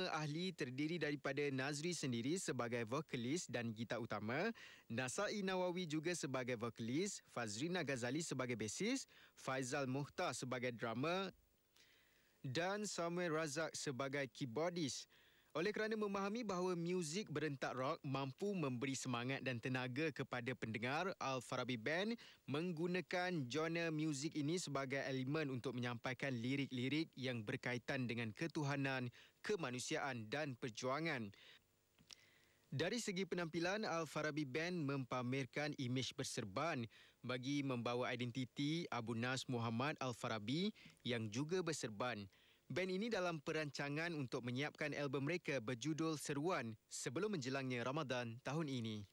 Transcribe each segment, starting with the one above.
drama ahli terdiri daripada Nazri sendiri sebagai vokalis dan gitar utama, Nasai Nawawi juga sebagai vokalis, Fazrina Ghazali sebagai basis, Faizal Mukhtar sebagai drummer dan Samuel Razak sebagai keyboardist. Oleh kerana memahami bahawa muzik berentak rock mampu memberi semangat dan tenaga kepada pendengar, Al-Farabi Band menggunakan genre muzik ini sebagai elemen untuk menyampaikan lirik-lirik yang berkaitan dengan ketuhanan, kemanusiaan dan perjuangan. Dari segi penampilan, Al-Farabi Band mempamerkan imej berserban bagi membawa identiti Abu Nas Muhammad Al-Farabi yang juga berserban. Band ini dalam perancangan untuk menyiapkan album mereka berjudul Seruan sebelum menjelangnya Ramadan tahun ini.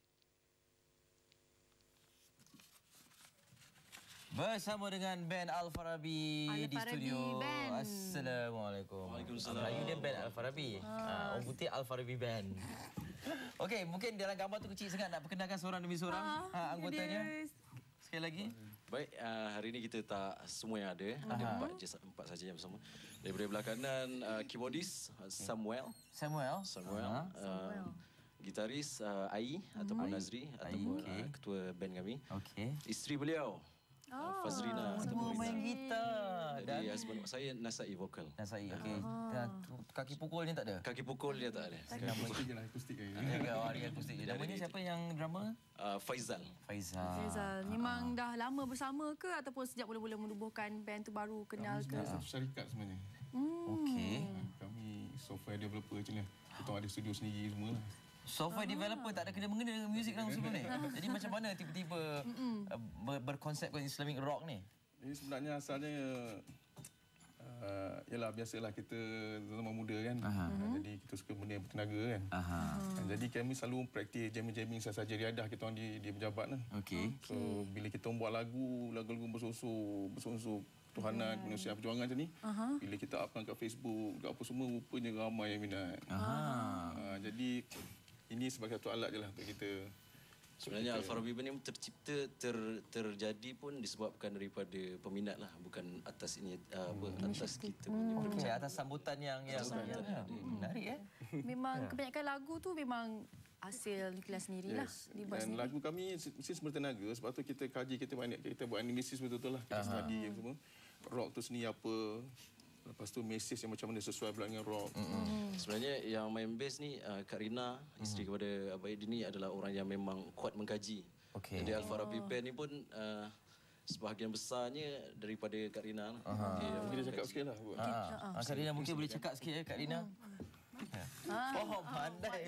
Bersama dengan band Al-Farabi di studio. Band. Assalamualaikum. Waalaikumsalam. Melayu dia band Al-Farabi. Orang putih Al-Farabi Band. Okey, mungkin dalam gambar tu kecil sangat, nak perkenalkan seorang demi seorang anggotanya. Sekali lagi. Baik, hari ini kita tak semua yang ada. Ada empat saja yang bersama. Daripada belah kanan, keyboardist Samuel. Gitaris Ai ataupun Nazri ataupun ketua band kami. Isteri beliau Fazrina Semua main gitar. Jadi husband saya Nasai vokal. Nasai, okey. Kaki pukul ni tak ada? Kaki pukul dia tak ada. Nama Akustik je lah, akustik je. Hari akustik je. Namanya siapa yang drama? Faizal. Faizal. Memang dah lama bersama ke ataupun sejak mula-mula menubuhkan band tu baru kenal ke? Kami satu syarikat sebenarnya. Okey. Kami software developer je lah. Kita ada studio sendiri semua lah. Software developer tak ada kena-mengena dengan muzik dalam sebelum ni. Jadi macam mana tiba-tiba berkonsepkan Islamic rock ni? Ini sebenarnya asalnya yalah biasalah kita zaman muda kan. Jadi kita suka benda yang bertenaga kan. Jadi kami selalu praktis jamming-jamming sahaja riadah kita orang di pejabat kan. So bila kita buat lagu-lagu bersungsung ketuhanan, kemanusiaan, perjuangan macam ni, bila kita upkan kat Facebook, kat apa semua, rupanya ramai yang minat. Jadi ini sebagai satu alat je lah untuk kita. Sebenarnya Al-Farabi Band ni tercipta, terjadi pun disebabkan daripada peminat lah, bukan atas ini atas kita punya. Atas sambutan yang menarik Memang kebanyakan lagu tu memang hasil Nicholas sendirilah. Dan lagu kami mesti bertenaga, sebab tu kita kaji, kita buat analisis betul-betul lah, kita study yang semua. Rock tu seni apa, lepas tu message yang macam mana sesuai pula dengan rock. Sebenarnya yang main bass ni Kak Rina, isteri kepada Abang Edi ni adalah orang yang memang kuat mengkaji. Jadi Al-Farabi Band ni pun sebahagian besarnya daripada Kak Rina. Mungkin dia cakap sikit lah. Kak Rina mungkin boleh cakap sikit Kak Rina. Pandai.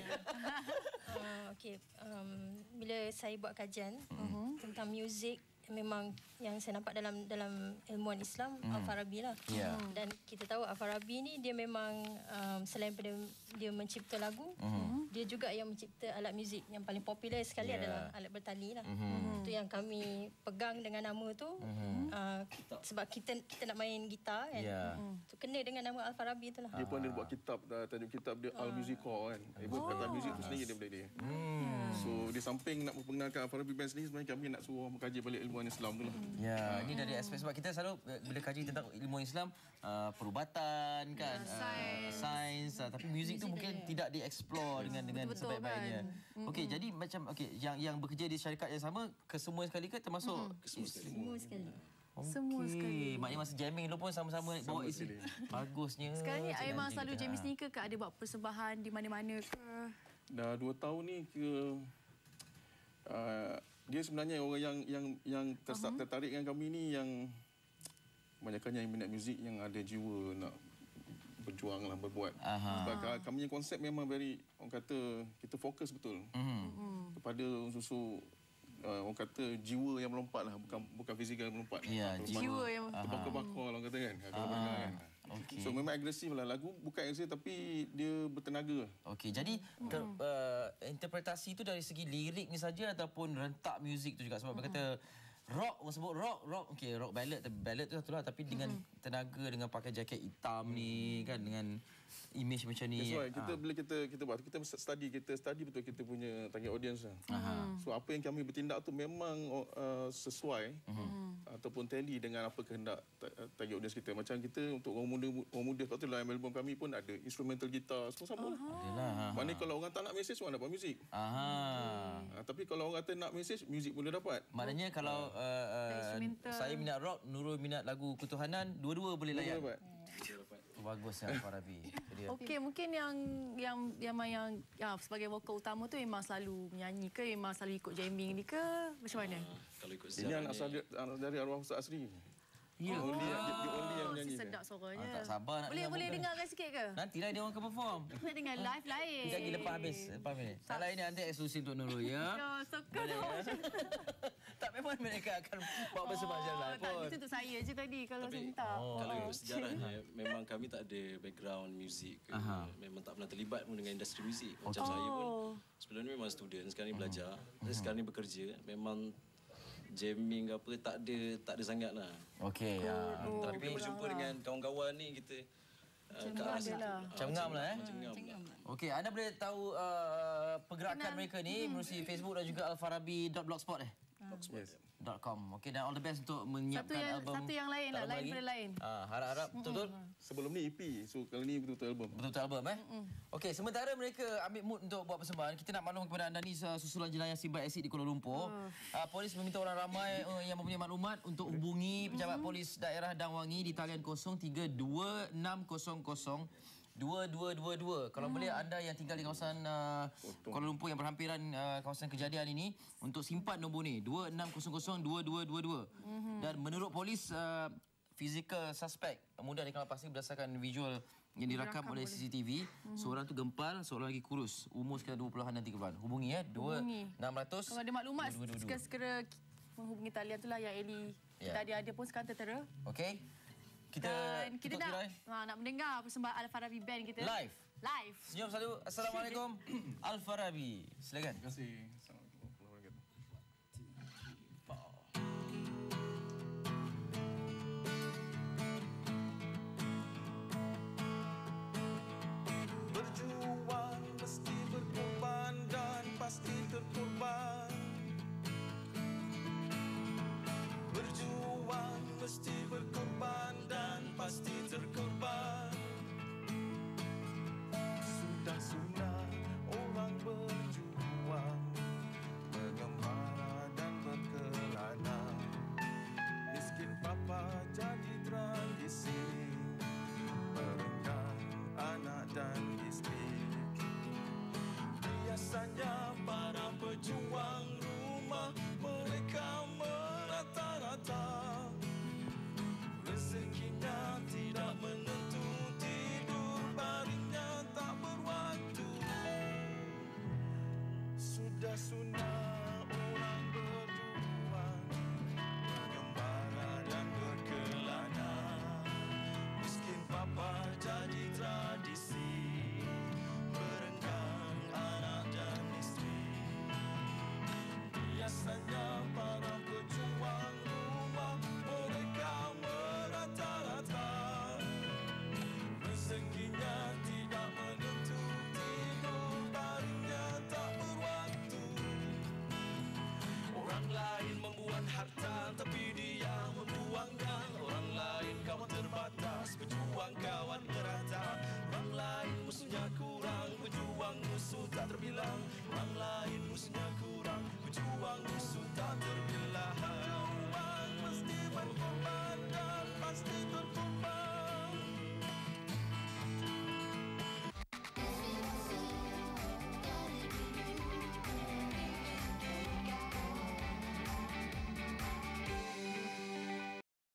Okey, bila saya buat kajian tentang muzik, memang yang saya nampak dalam ilmuwan Islam Al-Farabi lah. Dan kita tahu Al-Farabi ni dia memang selain pada dia mencipta lagu, dia juga yang mencipta alat muzik yang paling popular sekali adalah alat bertali lah. Itu yang kami pegang dengan nama tu. Sebab kita nak main gitar kan. Tu kena dengan nama Al-Farabi tu lah. Dia pun ada buat kitab, tajuk kitab dia Al-Musiqa kan. Ibu kata muzik tu sendiri daripada dia. So di samping nak memperkenalkan Al-Farabi Band sendiri, sebenarnya kami nak suruh mengkaji balik ilmuwan Islam tu lah. Ini dari aspek, sebab kita selalu bila kaji tentang ilmu Islam, perubatan kan, sains, tapi muzik tu mungkin tidak dieksplor dengan sebaik-baiknya. Okey, jadi macam yang bekerja di syarikat yang sama kesemua sekali ke termasuk Semua sekali. Semua sekali. Maknanya masa jamming dulu pun sama-sama bawa isi. Bagusnya. Sekarang ni memang selalu jamming sendiri ke ada buat persembahan di mana-mana ke? Dah 2 tahun ni dia sebenarnya orang yang tertarik dengan kami ni yang kebanyakannya yang minat muzik, yang ada jiwa nak berjuang lah, berbuat. Sebab kami yang konsep memang very, orang kata kita fokus betul kepada susu orang kata jiwa yang melompat lah, bukan fizikal yang melompat. Jiwa yang terbakar-bakar orang kata kan. So memang agresif lah. Lagu bukan agresif tapi dia bertenaga. Okey, jadi interpretasi tu dari segi lirik ni saja ataupun rentak muzik tu juga, sebab berkata rock, orang sebut rock, okey, rock ballad tu satu lah, tapi dengan tenaga, dengan pakai jaket hitam ni kan, dengan image macam ni. That's why kita bila kita buat, kita study betul kita punya target audience lah. So apa yang kami bertindak tu memang sesuai ataupun tally dengan apa kehendak target audience kita. Macam kita untuk orang muda sebab tu dalam album kami pun ada instrumental gitar semua sama. Maknanya kalau orang tak nak mesej, orang dapat muzik. Tapi kalau orang kata nak mesej, muzik boleh dapat. Maknanya kalau saya minat rock, Nurul minat lagu ketuhanan, dua-dua boleh layan. Bagus ya Farabi. Okey, mungkin yang sebagai vokal utama tu memang selalu menyanyi ke, memang selalu ikut jamming ni ke, macam mana? Kalau ikut ini anak dari arwah Ustaz Asri. Ya. Dia only yang menyanyi. Sedap suaranya. Tak sabar nak Boleh dengarkan sikit ke? Nantilah dia orang akan perform. Nak dengar live lain. Sekejap lagi lepas habis. Tak lain ni nanti eksklusif untuk Nurul ya. Ya, suka tu. Tak, memang mereka akan bawa bersama-sama live pun. Tak, itu untuk saya je tadi kalau saya minta. Kalau ikut sejarahnya, memang kami tak ada background muzik ke. Memang tak pernah terlibat pun dengan industri muzik. Macam saya pun sebelum ni memang student, sekarang ni belajar. Sekarang ni bekerja. Memang jamming ke apa tak ada sangatlah. Okey. Tapi bila berjumpa dengan kawan-kawan ni kita Cengam lah. Okey, anda boleh tahu pergerakan mereka ni melalui Facebook dan juga alfarabi.blogspot .com. Okey, dan all the best untuk menyiapkan album. Satu yang lain lah, lain pada lain. Harap-harap betul-betul. Sebelum ni EP, so kali ni betul-betul album. Betul-betul album Okey, sementara mereka ambil mood untuk buat persembahan, kita nak maklum kepada anda ni susulan jenayah Simba Acid di Kuala Lumpur. Polis meminta orang ramai yang mempunyai maklumat untuk hubungi pejabat polis daerah Dang Wangi di talian 032600 2222. Kalau boleh anda yang tinggal di kawasan Kuala Lumpur yang berhampiran kawasan kejadian ini untuk simpan nombor ni 2600 2222. Dan menurut polis fizikal suspek mudah dikenal pasti berdasarkan visual yang direkam oleh CCTV. Seorang tu gempal, seorang lagi kurus, umur sekitar 20-an dan 30-an. Hubungi 2600. Kalau ada maklumat segera menghubungi talian itulah yang Eli kita ada pun sekarang tertera. Okey. Kita nak mendengar persembahan Al-Farabi Band kita. Live. Senyum selalu. Assalamualaikum. Al-Farabi. Silakan. Terima kasih. Assalamualaikum warahmatullahi wabarakatuh. Berjuang mesti berkorban dan pasti terkorban. Berjuang mesti berkorban dan pasti terkorban. Sudah sunat orang berjuang, mengembara dan berkelana. Miskin papa jadi tradisi, merendam anak dan istri. Biasanya para pejuang rumah mereka merata-rata. Rezekinya tidak menentu, tidur baringnya tak berwaktu. Sudah sunat orang berjuang, mengembara dan berkelana. Miskin papa jadi tradisi, merenggang anak dan istri. Biasanya para pejuang rumah mereka merata-rata. Rezekinya tidak menentu, tidur baringnya tak berwaktu. Orang lain membuat harta tapi dia membuangnya. Orang lain kawan terbatas, berjuang kawan merata. Orang lain musuhnya kurang, berjuang musuh tak terbilang. Orang lain musuhnya kurang, berjuang musuh tak terbilang. Berjuang mesti berkorban dan pasti terkorban.